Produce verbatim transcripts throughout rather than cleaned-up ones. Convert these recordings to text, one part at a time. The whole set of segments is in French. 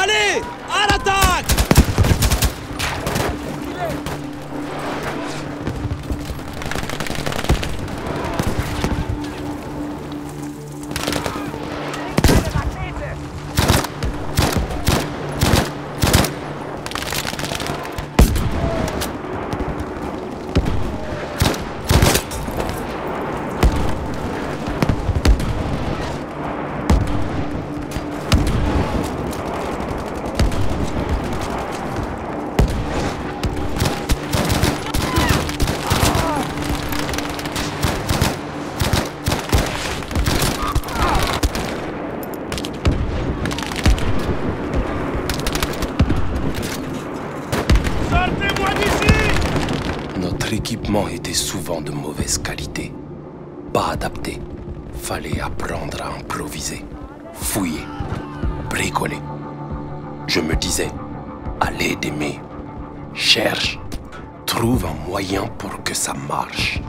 Allez, à l'attaque! L'équipement était souvent de mauvaise qualité, pas adapté. Fallait apprendre à improviser, fouiller, bricoler. Je me disais, allez d'aimer, cherche, trouve un moyen pour que ça marche.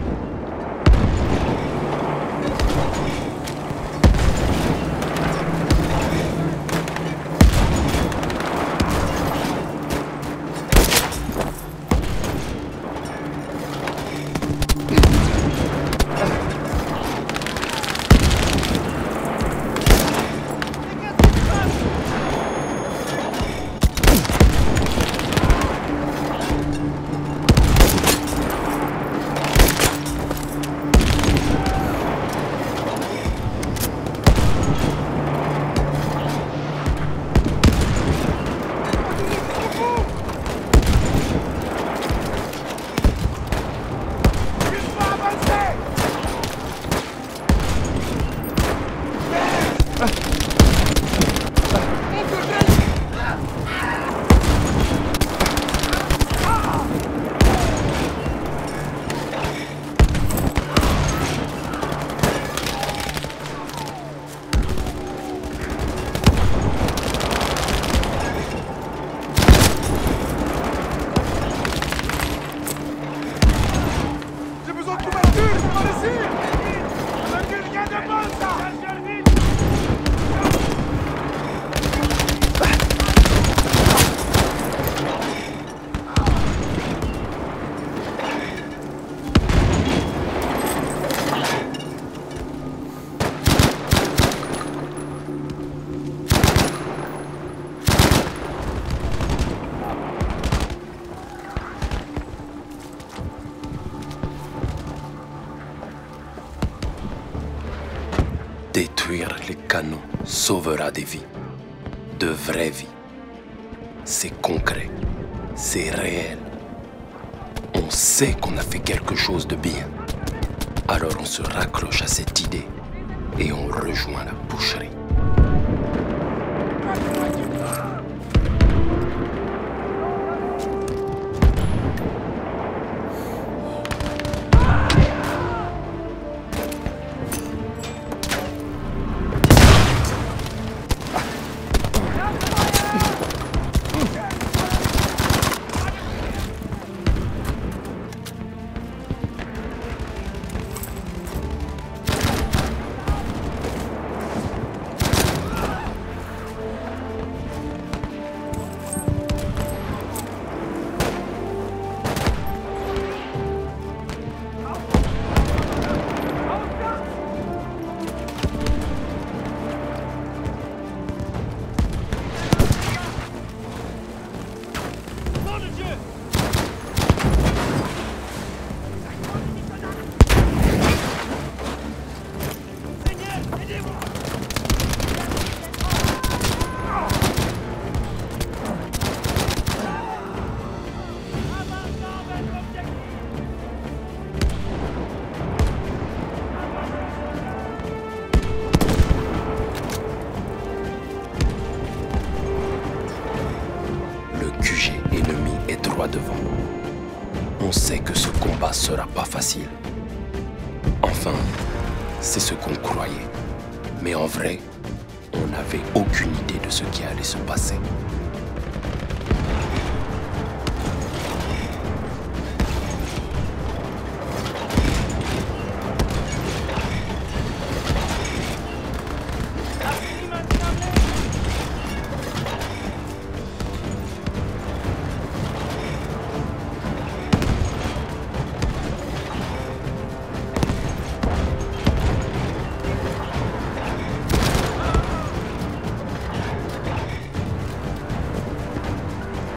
Détruire les canons sauvera des vies, de vraies vies. C'est concret, c'est réel. On sait qu'on a fait quelque chose de bien. Alors on se raccroche à cette idée et on rejoint la boucherie. Devant. On sait que ce combat sera pas facile. Enfin, c'est ce qu'on croyait. Mais en vrai, on n'avait aucune idée de ce qui allait se passer.